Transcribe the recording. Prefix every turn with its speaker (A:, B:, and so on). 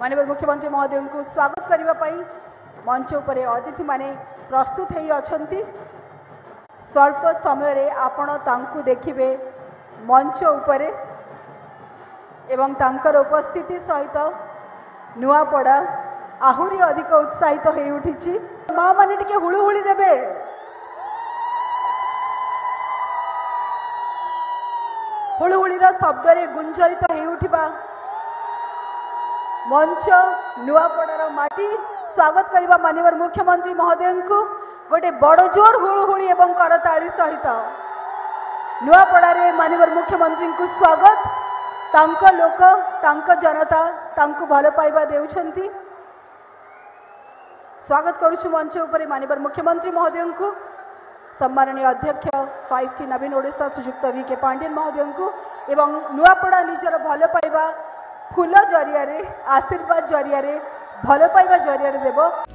A: माननीय मुख्यमंत्री महोदय को स्वागत करने मंच उपरे अतिथि माने प्रस्तुत होई अछंती। स्वल्प समय रे आपण तांकु देखिबे मंच उपरे एवं तांकर उपस्थिति सहित नुआपड़ा आहुरी अधिक उत्साहित हो उठी। माँ माने टिके हुळुहुळी देबे। हुळुहुळीर शब्द रे गुंजरित हो उठिबा मंच नुआपड़ार माटी स्वागत करबा माननीय मुख्यमंत्री महोदय को गोटे बड़ जोर हुळुहुळी एवं करताली सहित नुआपड़ारे माननीय मुख्यमंत्री को स्वागत। तांको लोक तांको जनता तांको भल पाइबा देउछंती। स्वागत करुछु मंच उपरे माननीय मुख्यमंत्री महोदय को, सम्माननीय अध्यक्ष 5T नवीन ओडिशा श्रीयुक्त VK पांडेन महोदय को एवं नुआपड़ा निजर भल पाइबा फूल जरिया रे आशीर्वाद जरिया रे भल पाइबा जरिया रे देव।